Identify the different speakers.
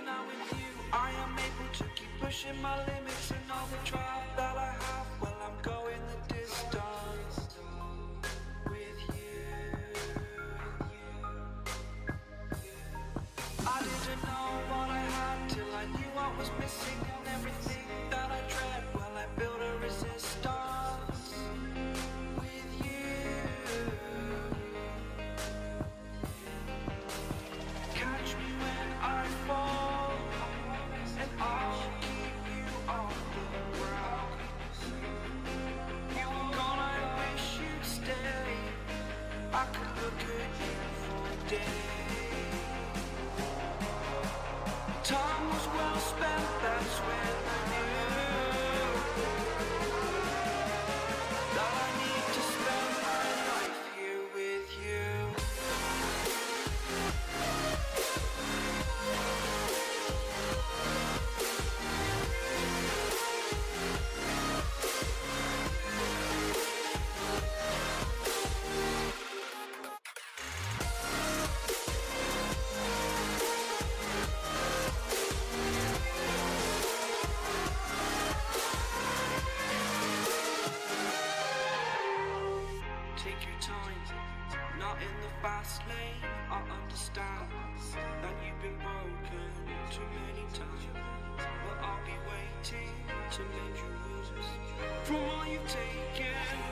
Speaker 1: when I'm with you. I am able to keep pushing my limits and all the drive that I have. Well, I'm going the distance with you. I didn't know what I had till I knew what was missing, and everything that I dread, well, I built a resistance with you. Catch me when I fall, and I'll keep you on the ground. You were gone, I wish you'd stay. I could look at you for days. Time was well spent, that's when I knew that I need to spend my life here with you. Not in the fast lane, I understand that you've been broken too many times, but I'll be waiting to mend your wounds from all you've taken.